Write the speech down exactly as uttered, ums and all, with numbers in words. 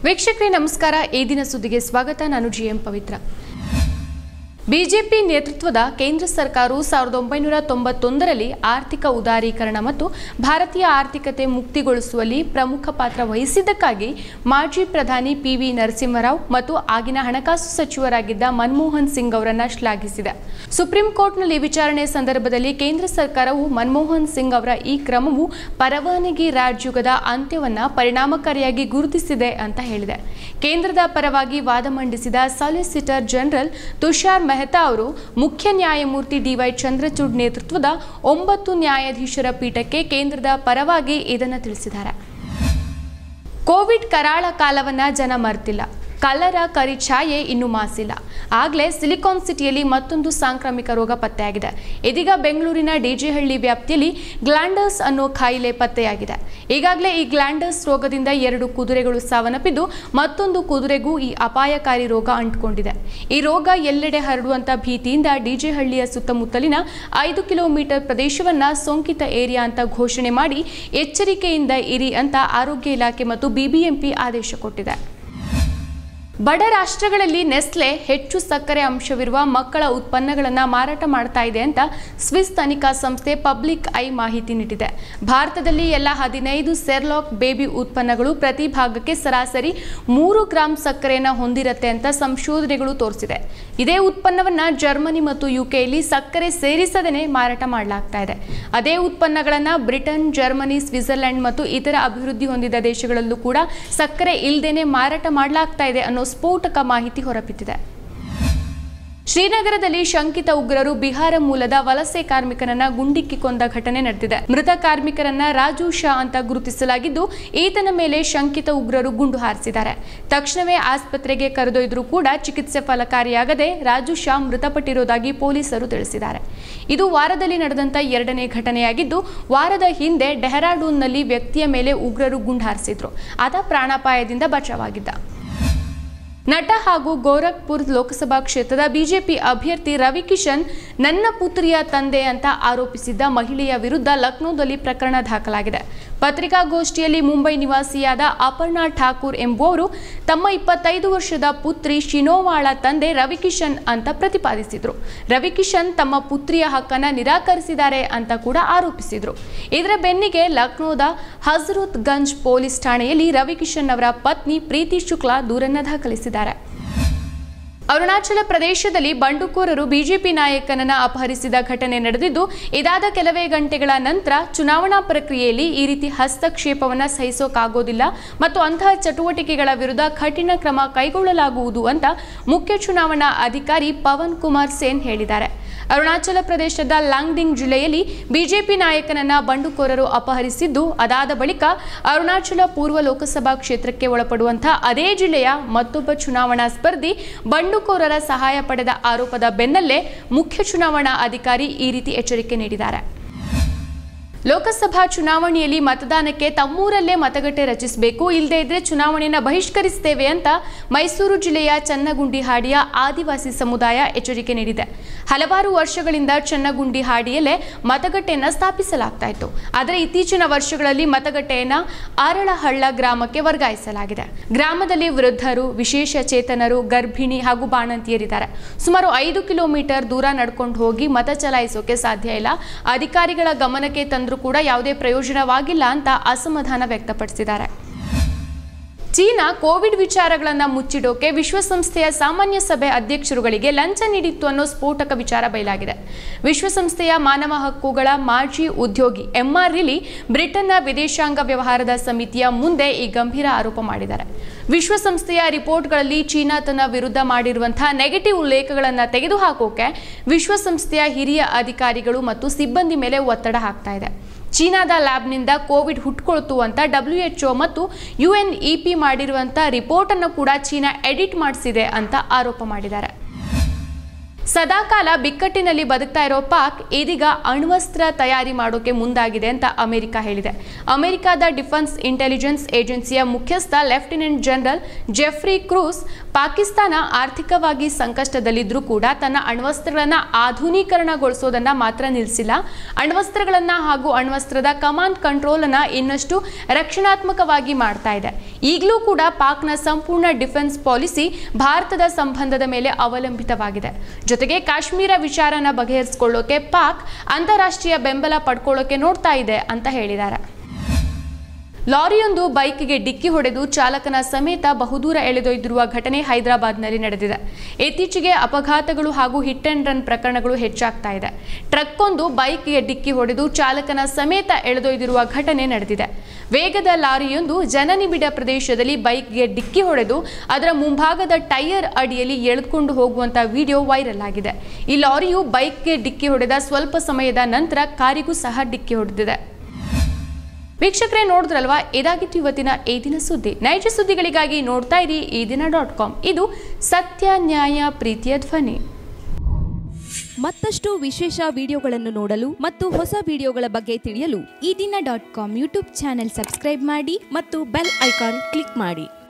ವೀಕ್ಷಕರೇ ನಮಸ್ಕಾರ. ಈ ದಿನ ಸುದ್ದಿಗೆ ಸ್ವಾಗತ. ನಾನು ಜಿಎಂ ಪವಿತ್ರ. ಬಿಜೆಪಿ ನೇತೃತ್ವದ ಕೇಂದ್ರ ಸರ್ಕಾರವು ಸಾವಿರದ ಒಂಬೈನೂರ ತೊಂಬತ್ತೊಂದರಲ್ಲಿ ಆರ್ಥಿಕ ಉದಾರೀಕರಣ ಮತ್ತು ಭಾರತೀಯ ಆರ್ಥಿಕತೆ ಮುಕ್ತಿಗೊಳಿಸುವಲ್ಲಿ ಪ್ರಮುಖ ಪಾತ್ರ ವಹಿಸಿದ್ದಕ್ಕಾಗಿ ಮಾಜಿ ಪ್ರಧಾನಿ ಪಿ ವಿ ನರಸಿಂಹರಾವ್ ಮತ್ತು ಆಗಿನ ಹಣಕಾಸು ಸಚಿವರಾಗಿದ್ದ ಮನಮೋಹನ್ ಸಿಂಗ್ ಅವರನ್ನು ಶ್ಲಾಘಿಸಿದೆ. ಸುಪ್ರೀಂ ಕೋರ್ಟ್ನಲ್ಲಿ ವಿಚಾರಣೆ ಸಂದರ್ಭದಲ್ಲಿ ಕೇಂದ್ರ ಸರ್ಕಾರವು ಮನಮೋಹನ್ ಸಿಂಗ್ ಅವರ ಈ ಕ್ರಮವು ಪರವಾನಗಿ ರಾಜಯುಗದ ಅಂತ್ಯವನ್ನು ಪರಿಣಾಮಕಾರಿಯಾಗಿ ಗುರುತಿಸಿದೆ ಅಂತ ಹೇಳಿದೆ. ಕೇಂದ್ರದ ಪರವಾಗಿ ವಾದ ಮಂಡಿಸಿದ ಸಾಲಿಸಿಟರ್ ಜನರಲ್ ತುಷಾರ್ ಮೆಹ್ತಾ ಅವರು ಮುಖ್ಯ ನ್ಯಾಯಮೂರ್ತಿ ಡಿ ವೈ ಚಂದ್ರಚೂಡ್ ನೇತೃತ್ವದ ಒಂಬತ್ತು ನ್ಯಾಯಾಧೀಶರ ಪೀಠಕ್ಕೆ ಕೇಂದ್ರದ ಪರವಾಗಿ ಇದನ್ನು ತಿಳಿಸಿದ್ದಾರೆ. ಕೋವಿಡ್ ಕರಾಳ ಕಾಲವನ್ನ ಜನ ಮರೆತಿಲ್ಲ. ಕಲ್ಲರ ಕರಿಛಾಯೆ ಇನ್ನೂ ಮಾಸಿಲ್ಲ. ಆಗಲೇ ಸಿಲಿಕಾನ್ ಸಿಟಿಯಲ್ಲಿ ಮತ್ತೊಂದು ಸಾಂಕ್ರಾಮಿಕ ರೋಗ ಪತ್ತೆಯಾಗಿದೆ. ಇದೀಗ ಬೆಂಗಳೂರಿನ ಡಿಜೆಹಳ್ಳಿ ವ್ಯಾಪ್ತಿಯಲ್ಲಿ ಗ್ಲ್ಯಾಂಡರ್ಸ್ ಅನ್ನೋ ಕಾಯಿಲೆ ಪತ್ತೆಯಾಗಿದೆ. ಈಗಾಗಲೇ ಈ ಗ್ಲ್ಯಾಂಡರ್ಸ್ ರೋಗದಿಂದ ಎರಡು ಕುದುರೆಗಳು ಸಾವನ್ನಪ್ಪಿದ್ದು ಮತ್ತೊಂದು ಕುದುರೆಗೂ ಈ ಅಪಾಯಕಾರಿ ರೋಗ ಅಂಟಿಕೊಂಡಿದೆ. ಈ ರೋಗ ಎಲ್ಲೆಡೆ ಹರಡುವಂತ ಭೀತಿಯಿಂದ ಡಿಜೆಹಳ್ಳಿಯ ಸುತ್ತಮುತ್ತಲಿನ ಐದು ಕಿಲೋಮೀಟರ್ ಪ್ರದೇಶವನ್ನ ಸೋಂಕಿತ ಏರಿಯಾ ಅಂತ ಘೋಷಣೆ ಮಾಡಿ ಎಚ್ಚರಿಕೆಯಿಂದ ಇರಿ ಅಂತ ಆರೋಗ್ಯ ಇಲಾಖೆ ಮತ್ತು ಬಿಬಿಎಂಪಿ ಆದೇಶ ಕೊಟ್ಟಿದೆ. ಬಡ ರಾಷ್ಟ್ರಗಳಲ್ಲಿ ನೆಸ್ಲೆ ಹೆಚ್ಚು ಸಕ್ಕರೆ ಅಂಶವಿರುವ ಮಕ್ಕಳ ಉತ್ಪನ್ನಗಳನ್ನು ಮಾರಾಟ ಮಾಡ್ತಾ ಇದೆ ಅಂತ ಸ್ವಿಸ್ ತನಿಖಾ ಸಂಸ್ಥೆ ಪಬ್ಲಿಕ್ ಐ ಮಾಹಿತಿ ನೀಡಿದೆ. ಭಾರತದಲ್ಲಿ ಎಲ್ಲ ಹದಿನೈದು ಸೆರ್ಲಾಕ್ ಬೇಬಿ ಉತ್ಪನ್ನಗಳು ಪ್ರತಿ ಭಾಗಕ್ಕೆ ಸರಾಸರಿ ಮೂರು ಗ್ರಾಂ ಸಕ್ಕರೆಯನ್ನು ಹೊಂದಿರುತ್ತೆ ಅಂತ ಸಂಶೋಧನೆಗಳು ತೋರಿಸಿದೆ. ಇದೇ ಉತ್ಪನ್ನವನ್ನು ಜರ್ಮನಿ ಮತ್ತು ಯುಕೆಯಲ್ಲಿ ಸಕ್ಕರೆ ಸೇರಿಸದೇನೆ ಮಾರಾಟ ಮಾಡಲಾಗ್ತಾ ಇದೆ. ಅದೇ ಉತ್ಪನ್ನಗಳನ್ನು ಬ್ರಿಟನ್, ಜರ್ಮನಿ, ಸ್ವಿಟ್ಜರ್ಲೆಂಡ್ ಮತ್ತು ಇತರ ಅಭಿವೃದ್ಧಿ ಹೊಂದಿದ ದೇಶಗಳಲ್ಲೂ ಕೂಡ ಸಕ್ಕರೆ ಇಲ್ಲದೇನೆ ಮಾರಾಟ ಮಾಡಲಾಗ್ತಾ ಇದೆ ಅನ್ನೋ ಸ್ಫೋಟಕ ಮಾಹಿತಿ ಹೊರಬಿದ್ದಿದೆ. ಶ್ರೀನಗರದಲ್ಲಿ ಶಂಕಿತ ಉಗ್ರರು ಬಿಹಾರ ಮೂಲದ ವಲಸೆ ಕಾರ್ಮಿಕರನ್ನ ಗುಂಡಿಕ್ಕಿ ಕೊಂದ ಘಟನೆ ನಡೆದಿದೆ. ಮೃತ ಕಾರ್ಮಿಕರನ್ನ ರಾಜು ಶಾ ಅಂತ ಗುರುತಿಸಲಾಗಿದ್ದು ಈತನ ಮೇಲೆ ಶಂಕಿತ ಉಗ್ರರು ಗುಂಡು ಹಾರಿಸಿದ್ದಾರೆ. ತಕ್ಷಣವೇ ಆಸ್ಪತ್ರೆಗೆ ಕರೆದೊಯ್ದರೂ ಕೂಡ ಚಿಕಿತ್ಸೆ ಫಲಕಾರಿಯಾಗದೆ ರಾಜು ಶಾ ಮೃತಪಟ್ಟಿರುವುದಾಗಿ ಪೊಲೀಸರು ತಿಳಿಸಿದ್ದಾರೆ. ಇದು ವಾರದಲ್ಲಿ ನಡೆದಂತ ಎರಡನೇ ಘಟನೆಯಾಗಿದ್ದು, ವಾರದ ಹಿಂದೆ ಡೆಹ್ರಾಡೂನ್ನಲ್ಲಿ ವ್ಯಕ್ತಿಯ ಮೇಲೆ ಉಗ್ರರು ಗುಂಡು ಹಾರಿಸಿದ್ರು. ಆತ ಪ್ರಾಣಾಪಾಯದಿಂದ ಬಚಾವಾಗಿದ್ದ. ನಟ ಹಾಗೂ ಗೋರಖ್ಪುರ್ ಲೋಕಸಭಾ ಕ್ಷೇತ್ರದ ಬಿಜೆಪಿ ಅಭ್ಯರ್ಥಿ ರವಿ ಕಿಶನ್ ನನ್ನ ಪುತ್ರಿಯ ತಂದೆ ಅಂತ ಆರೋಪಿಸಿದ್ದ ಮಹಿಳೆಯ ವಿರುದ್ಧ ಲಕ್ನೋದಲ್ಲಿ ಪ್ರಕರಣ ದಾಖಲಾಗಿದೆ. ಪತ್ರಿಕಾಗೋಷ್ಠಿಯಲ್ಲಿ ಮುಂಬೈ ನಿವಾಸಿಯಾದ ಅಪರ್ಣಾ ಠಾಕೂರ್ ಎಂಬುವವರು ತಮ್ಮ ಇಪ್ಪತ್ತೈದು ವರ್ಷದ ಪುತ್ರಿ ಶಿನೋವಾಳ ತಂದೆ ರವಿಕಿಶನ್ ಅಂತ ಪ್ರತಿಪಾದಿಸಿದ್ರು. ರವಿಕಿಶನ್ ತಮ್ಮ ಪುತ್ರಿಯ ಹಕ್ಕನ್ನು ನಿರಾಕರಿಸಿದ್ದಾರೆ ಅಂತ ಕೂಡ ಆರೋಪಿಸಿದ್ರು. ಇದರ ಬೆನ್ನಿಗೆ ಲಕ್ನೋದ ಹಜರತ್ ಗಂಜ್ ಪೊಲೀಸ್ ಠಾಣೆಯಲ್ಲಿ ರವಿಕಿಶನ್ ಅವರ ಪತ್ನಿ ಪ್ರೀತಿ ಶುಕ್ಲಾ ದೂರನ್ನು ದಾಖಲಿಸಿದ್ದಾರೆ. ಅರುಣಾಚಲ ಪ್ರದೇಶದಲ್ಲಿ ಬಂಡುಕೋರರು ಬಿಜೆಪಿ ನಾಯಕನನ್ನ ಅಪಹರಿಸಿದ ಘಟನೆ ನಡೆದಿದ್ದು, ಇದಾದ ಕೆಲವೇ ಗಂಟೆಗಳ ನಂತರ ಚುನಾವಣಾ ಪ್ರಕ್ರಿಯೆಯಲ್ಲಿ ಈ ರೀತಿ ಹಸ್ತಕ್ಷೇಪವನ್ನು ಸಹಿಸೋಕಾಗೋದಿಲ್ಲ ಮತ್ತು ಅಂತಹ ಚಟುವಟಿಕೆಗಳ ವಿರುದ್ಧ ಕಠಿಣ ಕ್ರಮ ಕೈಗೊಳ್ಳಲಾಗುವುದು ಅಂತ ಮುಖ್ಯ ಚುನಾವಣಾ ಅಧಿಕಾರಿ ಪವನ್ ಕುಮಾರ್ ಸೇನ್ ಹೇಳಿದ್ದಾರೆ. ಅರುಣಾಚಲ ಪ್ರದೇಶದ ಲಾಂಗ್ಡಿಂಗ್ ಜಿಲ್ಲೆಯಲ್ಲಿ ಬಿಜೆಪಿ ನಾಯಕನನ್ನ ಬಂಡುಕೋರರು ಅಪಹರಿಸಿದ್ದು, ಅದಾದ ಬಳಿಕ ಅರುಣಾಚಲ ಪೂರ್ವ ಲೋಕಸಭಾ ಕ್ಷೇತ್ರಕ್ಕೆ ಒಳಪಡುವಂತಹ ಅದೇ ಜಿಲ್ಲೆಯ ಮತ್ತೊಬ್ಬ ಚುನಾವಣಾ ಸ್ಪರ್ಧಿ ಬಂಡುಕೋರರ ಸಹಾಯ ಪಡೆದ ಆರೋಪದ ಬೆನ್ನಲ್ಲೇ ಮುಖ್ಯ ಚುನಾವಣಾ ಅಧಿಕಾರಿ ಈ ರೀತಿ ಎಚ್ಚರಿಕೆ ನೀಡಿದ್ದಾರೆ. ಲೋಕಸಭಾ ಚುನಾವಣೆಯಲ್ಲಿ ಮತದಾನಕ್ಕೆ ತಮ್ಮೂರಲ್ಲೇ ಮತಗಟ್ಟೆ ರಚಿಸಬೇಕು, ಇಲ್ಲದೇ ಇದ್ರೆ ಚುನಾವಣೆಯನ್ನು ಬಹಿಷ್ಕರಿಸುತ್ತೇವೆ ಅಂತ ಮೈಸೂರು ಜಿಲ್ಲೆಯ ಚನ್ನಗುಂಡಿಹಾಡಿಯ ಆದಿವಾಸಿ ಸಮುದಾಯ ಎಚ್ಚರಿಕೆ ನೀಡಿದೆ. ಹಲವಾರು ವರ್ಷಗಳಿಂದ ಚನ್ನಗುಂಡಿಹಾಡಿಯಲ್ಲೇ ಮತಗಟ್ಟೆಯನ್ನು ಸ್ಥಾಪಿಸಲಾಗ್ತಾ ಇತ್ತು. ಆದರೆ ಇತ್ತೀಚಿನ ವರ್ಷಗಳಲ್ಲಿ ಮತಗಟ್ಟೆಯನ್ನು ಆರಳಹಳ್ಳ ಗ್ರಾಮಕ್ಕೆ ವರ್ಗಾಯಿಸಲಾಗಿದೆ. ಗ್ರಾಮದಲ್ಲಿ ವೃದ್ಧರು, ವಿಶೇಷ ಚೇತನರು, ಗರ್ಭಿಣಿ ಹಾಗೂ ಬಾಣಂತಿಯರಿದ್ದಾರೆ. ಸುಮಾರು ಐದು ಕಿಲೋಮೀಟರ್ ದೂರ ನಡ್ಕೊಂಡು ಹೋಗಿ ಮತ ಚಲಾಯಿಸೋಕೆ ಸಾಧ್ಯ ಇಲ್ಲ. ಅಧಿಕಾರಿಗಳ ಗಮನಕ್ಕೆ ತಂದರೂ ಕೂಡ ಯಾವುದೇ ಪ್ರಯೋಜನವಾಗಿಲ್ಲ ಅಂತ ಅಸಮಾಧಾನ ವ್ಯಕ್ತಪಡಿಸಿದ್ದಾರೆ. ಚೀನಾ ಕೋವಿಡ್ ವಿಚಾರಗಳನ್ನು ಮುಚ್ಚಿಡೋಕೆ ವಿಶ್ವಸಂಸ್ಥೆಯ ಸಾಮಾನ್ಯ ಸಭೆ ಅಧ್ಯಕ್ಷರುಗಳಿಗೆ ಲಂಚ ನೀಡಿತ್ತು ಅನ್ನೋ ಸ್ಫೋಟಕ ವಿಚಾರ ಬಯಲಾಗಿದೆ. ವಿಶ್ವಸಂಸ್ಥೆಯ ಮಾನವ ಹಕ್ಕುಗಳ ಮಾಜಿ ಉದ್ಯೋಗಿ ಎಂಆರ್ ರಿಲಿ ಬ್ರಿಟನ್ನ ವಿದೇಶಾಂಗ ವ್ಯವಹಾರದ ಸಮಿತಿಯ ಮುಂದೆ ಈ ಗಂಭೀರ ಆರೋಪ ಮಾಡಿದ್ದಾರೆ. ವಿಶ್ವಸಂಸ್ಥೆಯ ರಿಪೋರ್ಟ್ಗಳಲ್ಲಿ ಚೀನಾ ತನ್ನ ವಿರುದ್ಧ ಮಾಡಿರುವಂತಹ ನೆಗೆಟಿವ್ ಉಲ್ಲೇಖಗಳನ್ನು ತೆಗೆದುಹಾಕೋಕೆ ವಿಶ್ವಸಂಸ್ಥೆಯ ಹಿರಿಯ ಅಧಿಕಾರಿಗಳು ಮತ್ತು ಸಿಬ್ಬಂದಿ ಮೇಲೆ ಒತ್ತಡ ಹಾಕ್ತಾ ಇದೆ. ಚೀನಾದ ಲ್ಯಾಬ್ನಿಂದ ಕೋವಿಡ್ ಹುಟ್ಟುಕೊಳ್ತು ಅಂತ ಡಬ್ಲ್ಯೂಎಚ್ಒ ಮತ್ತು ಯುಎನ್ಇಪಿ ಮಾಡಿರುವಂಥ ರಿಪೋರ್ಟ್ ಅನ್ನು ಕೂಡ ಚೀನಾ ಎಡಿಟ್ ಮಾಡಿಸಿದೆ ಅಂತ ಆರೋಪ ಮಾಡಿದ್ದಾರೆ. ಸದಾಕಾಲ ಬಿಕ್ಕಟ್ಟಿನಲ್ಲಿ ಬದುಕ್ತಾ ಇರೋ ಪಾಕ್ ಇದೀಗ ಅಣ್ವಸ್ತ್ರ ತಯಾರಿ ಮಾಡೋಕೆ ಮುಂದಾಗಿದೆ ಅಂತ ಅಮೆರಿಕ ಹೇಳಿದೆ. ಅಮೆರಿಕದ ಡಿಫೆನ್ಸ್ ಇಂಟೆಲಿಜೆನ್ಸ್ ಏಜೆನ್ಸಿಯ ಮುಖ್ಯಸ್ಥ lieutenant general Jeffrey Kruse Pakistan ಆರ್ಥಿಕವಾಗಿ ಸಂಕಷ್ಟದಲ್ಲಿದ್ರೂ ಕೂಡ ತನ್ನ ಅಣ್ವಸ್ತ್ರಗಳನ್ನು ಆಧುನೀಕರಣಗೊಳಿಸೋದನ್ನ ಮಾತ್ರ ನಿಲ್ಲಿಸಿಲ್ಲ. ಅಣ್ವಸ್ತ್ರಗಳನ್ನ ಹಾಗೂ ಅಣ್ವಸ್ತ್ರದ ಕಮಾಂಡ್ ಕಂಟ್ರೋಲ್ ಅನ್ನ ಇನ್ನಷ್ಟು ರಕ್ಷಣಾತ್ಮಕವಾಗಿ ಮಾಡ್ತಾ ಇದೆ. ಈಗಲೂ ಕೂಡ ಪಾಕ್ನ ಸಂಪೂರ್ಣ ಡಿಫೆನ್ಸ್ ಪಾಲಿಸಿ ಭಾರತದ ಸಂಬಂಧದ ಮೇಲೆ ಅವಲಂಬಿತವಾಗಿದೆ. ಜೊತೆಗೆ ಕಾಶ್ಮೀರ ವಿಚಾರನ ಬಗೆಹರಿಸಿಕೊಳ್ಳೋಕೆ ಪಾಕ್ ಅಂತಾರಾಷ್ಟ್ರೀಯ ಬೆಂಬಲ ಪಡ್ಕೊಳ್ಳೋಕೆ ನೋಡ್ತಾ ಇದೆ ಅಂತ ಹೇಳಿದ್ದಾರೆ. ಲಾರಿಯೊಂದು ಬೈಕ್ಗೆ ಡಿಕ್ಕಿ ಹೊಡೆದು ಚಾಲಕನ ಸಮೇತ ಬಹುದೂರ ಎಳೆದೊಯ್ದಿರುವ ಘಟನೆ ಹೈದರಾಬಾದ್ನಲ್ಲಿ ನಡೆದಿದೆ. ಇತ್ತೀಚೆಗೆ ಅಪಘಾತಗಳು ಹಾಗೂ ಹಿಟ್ ಅಂಡ್ ರನ್ ಪ್ರಕರಣಗಳು ಹೆಚ್ಚಾಗ್ತಾ ಇದೆ. ಟ್ರಕ್ ಒಂದು ಬೈಕ್ಗೆ ಡಿಕ್ಕಿ ಹೊಡೆದು ಚಾಲಕನ ಸಮೇತ ಎಳೆದೊಯ್ದಿರುವ ಘಟನೆ ನಡೆದಿದೆ. ವೇಗದ ಲಾರಿಯೊಂದು ಜನನಿಬಿಡ ಪ್ರದೇಶದಲ್ಲಿ ಬೈಕ್ಗೆ ಡಿಕ್ಕಿ ಹೊಡೆದು ಅದರ ಮುಂಭಾಗದ ಟೈರ್ ಅಡಿಯಲ್ಲಿ ಎಳೆದುಕೊಂಡು ಹೋಗುವಂತ ವಿಡಿಯೋ ವೈರಲ್ ಆಗಿದೆ. ಈ ಲಾರಿಯು ಬೈಕ್ಗೆ ಡಿಕ್ಕಿ ಹೊಡೆದ ಸ್ವಲ್ಪ ಸಮಯದ ನಂತರ ಕಾರಿಗೂ ಸಹ ಡಿಕ್ಕಿ ಹೊಡೆದಿದೆ. ವೀಕ್ಷಕರೇ, ನೋಡಿದ್ರಲ್ವಾ, ಇದಾಗಿತ್ತು ಇವತ್ತಿನ ಈ ದಿನ ಸುದ್ದಿ. ನೈಜ ಸುದ್ದಿಗಳಿಗಾಗಿ ನೋಡ್ತಾ ಇರಿ ಈ ದಿನ ಡಾಟ್ ಕಾಮ್. ಇದು ಸತ್ಯ, ನ್ಯಾಯ, ಪ್ರೀತಿಯ ಧ್ವನಿ. ಮತ್ತಷ್ಟು ವಿಶೇಷ ವಿಡಿಯೋಗಳನ್ನು ನೋಡಲು ಮತ್ತು ಹೊಸ ವಿಡಿಯೋಗಳ ಬಗ್ಗೆ ತಿಳಿಯಲು ಈ ದಿನ dot com YouTube channel subscribe ಮಾಡಿ ಮತ್ತು ಬೆಲ್ ಐಕಾನ್ ಕ್ಲಿಕ್ ಮಾಡಿ.